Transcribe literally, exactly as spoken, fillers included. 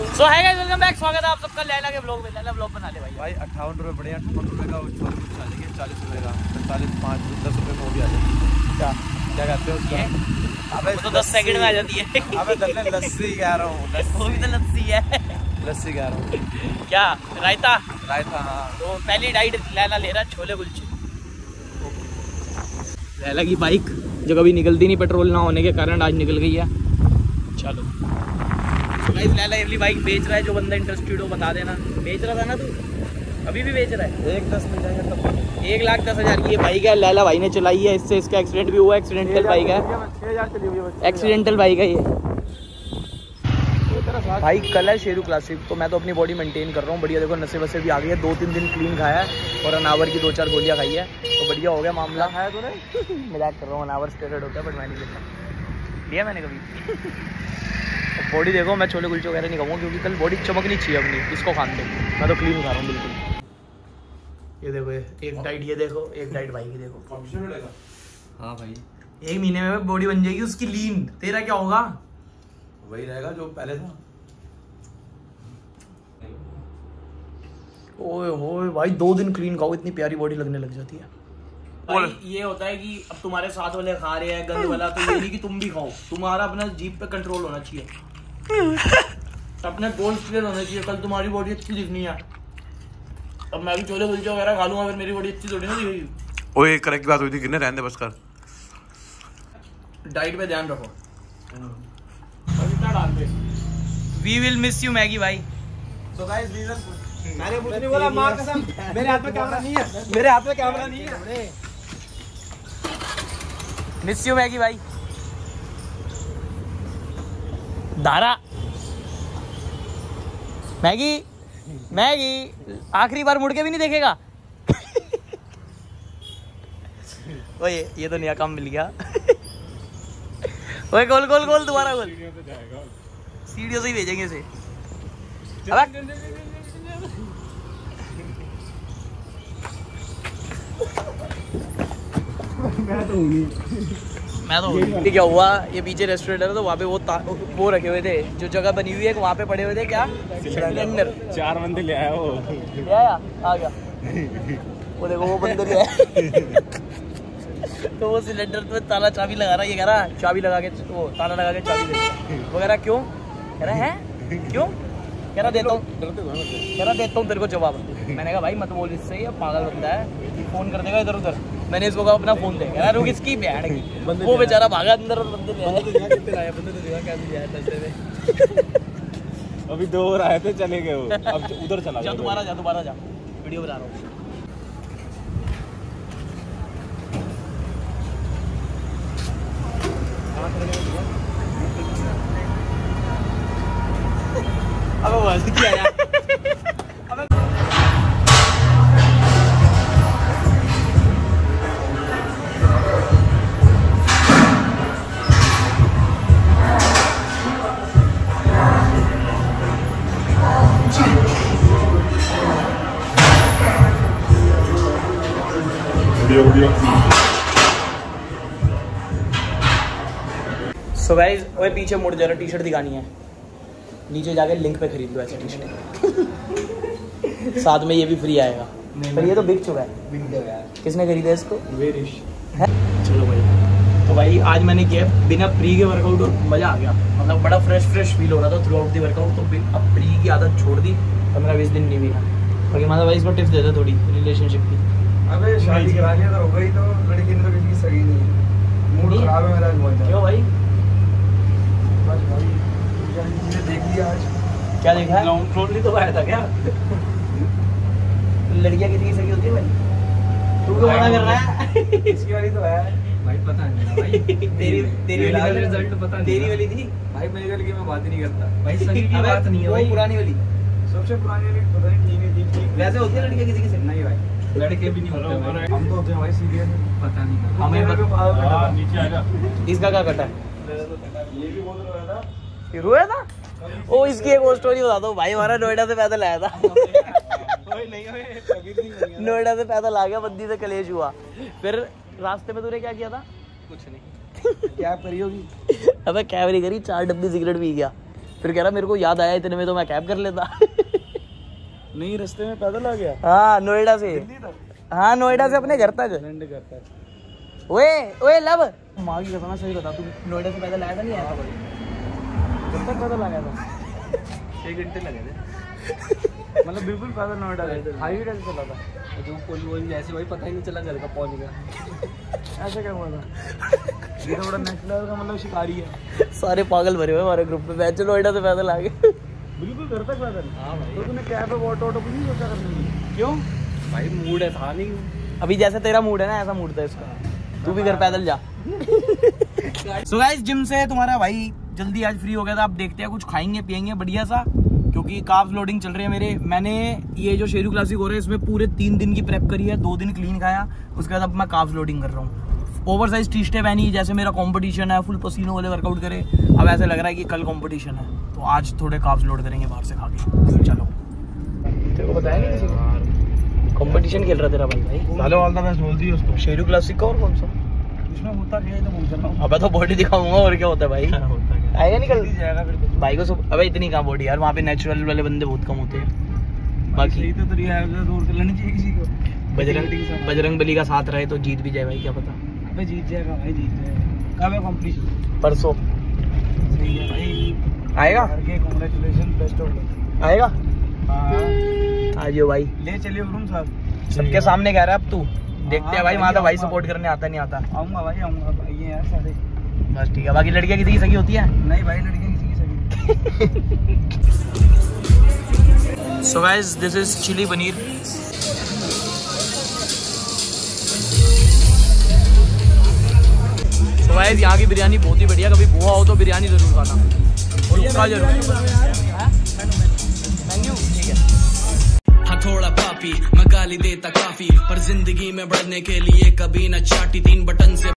सो hi guys, welcome back. स्वागत है आप सबका लैला के ब्लॉग में। लैला ब्लॉग बना ले भाई। भाई अट्ठावन रुपये बढ़िया, अट्ठावन रुपये का छोटा आ जाएगा, चालीस रुपये का, पैंतालीस पाँच दस रुपये में वो भी आ जाएगी। क्या क्या कहते हो उसका? अबे तो दस सेकंड में आ जाती है। अबे दस लस्सी कह रहा हूँ, वो भी तो लस्सी है। लस्सी कह रहा हूँ। क्या रायता? रायता हाँ। तो पहली डाइट लैला ले रहा है छोले कुलचे। लैला की बाइक जो कभी निकलती नहीं पेट्रोल ना होने के कारण आज निकल गई है। चलो गाइस, लैला ये बाइक बेच रहा है। जो बंदा इंटरेस्टेड हो बता देना। बेच रहा था ना तू? अभी भी बेच रहा है? एक दस मिल जाएगा तब। एक लाख दस हज़ार की ये बाइक है। लैला भाई ने चलाई है, इससे इसका एक्सीडेंट भी हुआ है। एक्सीडेंटल बाइक है, छः हज़ार चली हुई है। एक्सीडेंटल बाइक है ये। भाई कल है शेरू क्लासिक, तो मैं तो अपनी बॉडी मेंटेन कर रहा हूँ बढ़िया। देखो नशे वसे भी आ गई है। दो तीन दिन क्लीन खाया है और अनावर की दो चार गोलियाँ खाई है, तो बढ़िया हो गया मामला। है तूने? मजाक कर रहा हूँ, अनावर स्टेरॉइड होता है बट मैं नहीं लेता, लिया मैंने कभी। बॉडी देखो, मैं छोले कुलचे वगैरह नहीं खाऊंगा क्योंकि कल बॉडी चमकनी चाहिए अपनी, इसको खान दो। मैं तो क्लीन खा रहा हूँ बिल्कुल। ये देखो, एक डाइट ये देखो, एक डाइट भाई की देखो। हाँ भाई, एक महीने में बॉडी बन जाएगी उसकी लीन। तेरा क्या होगा? वही रहेगा जो पहले था। ओए होए भाई, दो दिन क्लीन खाओ इतनी प्यारी बॉडी लगने लग जाती है। भाई ये होता है कि अब तुम्हारे साथ वाले खा रहे हैं गंद वाला, तो ये नहीं कि तुम भी खाओ। तुम्हारा अपना जीभ पे कंट्रोल होना चाहिए, अपने गोल्स क्लियर होने चाहिए। कल तुम्हारी बॉडी अच्छी दिखनी है। अब मैं भी छोले कुलचे वगैरह खा लूंगा, फिर मेरी बॉडी अच्छी थोड़ी ना दिखेगी। ओए करेक्ट बात हुई थी, कितने रहने बस कर। डाइट पे ध्यान रखो। We will miss you Maggi भाई। तो गाइस वी विल, मैंने कुछ नहीं बोला, मां कसम। मेरे हाथ में कैमरा नहीं है, मेरे हाथ में कैमरा नहीं है। मिस यू मैगी भाई। दारा मैगी मैगी आखिरी बार मुड़ के भी नहीं देखेगा। ओए ये तो नया काम मिल गया। ओए गोल गोल गोल दोबारा गोल। सीढ़ियों से ही भेजेंगे इसे। मैं तो मैं क्या हुआ, ये पीछे रेस्टोरेंट है तो वहाँ पे वो वो रखे हुए थे, जो जगह बनी हुई है वहाँ पे पड़े हुए थे। क्या सिलेंडर? चार बंदे ले आया वो, ले आया आ गया वो। देखो वो बंदे ले आया। तो वो सिलेंडर में ताला चाबी लगा रहा है। ये कह रहा है चाबी लगा के, वो ताला लगा के चाबी दे। वो कह रहा क्यों? कह रहा है क्यों? कह रहा देता हूँ, कह रहा देता हूँ तेरे को जवाब। मैंने कहा भाई मत बोल इससे, ये पागल बंदा है, फोन कर देगा इधर उधर। मैंने इसको कहा अपना फोन दे। कह रहा रुक इसकी बैठ गई। वो बेचारा भागा अंदर और बंदे ले आए। बंदे तो देखा कैसे जाए दस्ते में। अभी दो और आए थे, चले गए वो। अब उधर चला जा, दोबारा जा, दोबारा जा, वीडियो बना रहा हूँ। अब वो क्या यार? सो गाइस, ओए पीछे मुड़ जा रहा। टी शर्ट दिखानी है, नीचे जाके लिंक पे खरीद लो ऐसे टी शर्ट। साथ में ये भी फ्री आएगा। पर ये तो बिक चुका है। किसने खरीदा इसको? चलो भाई, तो भाई आज मैंने किया बिना प्री के वर्कआउट और मजा आ गया। मतलब बड़ा फ्रेश फ्रेश फील हो रहा था थ्रू आउट दी वर्कआउट। तो अब प्री की आदत छोड़ दी, पंद्रह बीस दिन नहीं भी। बाकी मतलब भाई इसको टिप्स देता थोड़ी रिलेशनशिप की। अबे शादी करा लिया तो हो गई, तो लड़की ने तो किसी की सगी नहीं। मूड खराब है मेरा बहुत। क्यों भाई? बस भाई चीजें देख लिया आज। क्या देखा? लॉन्ग तो आया था क्या? लड़कियां किसी की सगी होती है भाई? तू क्यों मना कर रहा है? इसकी वाली तो है भाई, पता नहीं भाई। तेरी तेरी वाली रिजल्ट पता नहीं। तेरी वाली थी भाई, मेरी वाली की मैं बात ही नहीं करता भाई। सगी की बात नहीं है भाई। पुरानी वाली, सबसे पुरानी वाली पता नहीं ठीक है ठीक। वैसे होती है लड़कियां किसी की सगी? नहीं भाई, लड़के भी नहीं होते। हम तो होते हैं भाई सीरियस। पता नहीं हमें नीचे आएगा। इसका क्या कटा है? ये भी बोल रहा था, ये रोया था। ओ इसकी एक और स्टोरी बता दो भाई। हमारा नोएडा से पैदल आया था। नोएडा से पैदल आ गया, बद्दी से कलेश हुआ। फिर रास्ते में तूने क्या किया था? कुछ नहीं। क्या करी होगी? अबे कैमरी करी, चार डब्बी सिगरेट पी गया। फिर कह रहा मेरे को याद आया इतने में तो मैं कैब कर लेता। नहीं रास्ते में पैदल आ गया। हाँ नोएडा से, हाँ नोएडा से अपने घर तक। करता है। ओए ओए लव, माँ की कसम सही बता, तू नोएडा से पैदल आया था नहीं आया था भाई? कब तक पैदल आ गया था? छः घंटे लगे थे। मतलब बिल्कुल पैदल नोएडा गए थे। हाईवे से चला था जो पुल वुल जैसे भाई पता ही नहीं चला घर का पहुंच गया। ऐसा क्या हुआ था? ये तो बड़ा नेक्स्ट लेवल का मतलब शिकारी है। सारे पागल भरे हुए हमारे ग्रुप में, बैच नोएडा से पैदल आ गए। बिल्कुल घर तक पैदल। हाँ भाई। तो तूने कैब ऑटो ऑटो कुछ नहीं सोचा करने की? क्यों भाई? मूड है था नहीं। अभी जैसे तेरा मूड है ना ऐसा मूड था इसका, तू भी घर पैदल जा। सो गाइस जिम से तुम्हारा भाई जल्दी आज फ्री हो गया था। अब देखते हैं कुछ खाएंगे पियेंगे बढ़िया सा, क्योंकि कार्ब्स लोडिंग चल रही है मेरे। मैंने ये जो शेरू क्लासिक हो रहा है इसमें पूरे तीन दिन की प्रेप करी है, दो दिन क्लीन खाया, उसके बाद अब मैं कार्ब्स लोडिंग कर रहा हूँ। ओवर साइज टी शर्टें पहनी, जैसे मेरा कंपटीशन है, फुल पसीनों वाले वर्कआउट करे। अब ऐसे लग रहा है कि कल कंपटीशन है, तो आज थोड़े कार्ब्स लोड करेंगे बाहर से खा के। चलो, तेरे को बताया नहीं किसी को कंपटीशन खेल रहा तेरा भाई? भाई साले ऑल द बेस्ट बोल दी उसको। शेरू क्लासिक का और कौन सा? इसमें होता क्या है तो पूछ रहा हूं। अबे तो बॉडी दिखाऊंगा और क्या होता है भाई। होता क्या आएगा नहीं कल जाएगा फिर तो भाई को सब। अबे इतनी कहाँ बॉडी यार, वहाँ पे नेचुरल वाले बंदे बहुत कम होते हैं। बाकी सही तो तरीका है, दूर कर लेनी चाहिए किसी को। बजरंग बजरंग बली का साथ रहे तो जीत भी जाए भाई, क्या पता। अबे जीत जाएगा भाई, जीत जाएगा। कब है कंपटीशन? परसों। सही है भाई, आएगा? Congratulation, best of luck. आएगा? हाँ आ जाओ भाई, ले चलिए रूम साहब। सबके सामने कह रहा है अब तू। देखते हैं भाई, वहाँ तो भाई सपोर्ट करने आता नहीं आता। आऊंगा भाई, आऊंगा भाई, ये यार सारे। बस ठीक है। बाकी लड़कियाँ किसी की सगी होती है? नहीं भाई, लड़कियां किसी की सगी। So guys this is chilli paneer. So guys यहाँ की बिरयानी बहुत ही बढ़िया, कभी बुआ हो तो बिरयानी जरूर खाना और उसका जरूर। मेन्यू ठीक है। थोड़ा पापी मैं गाली देता काफी, पर जिंदगी में बढ़ने के लिए कभी न चाटी, तीन बटन से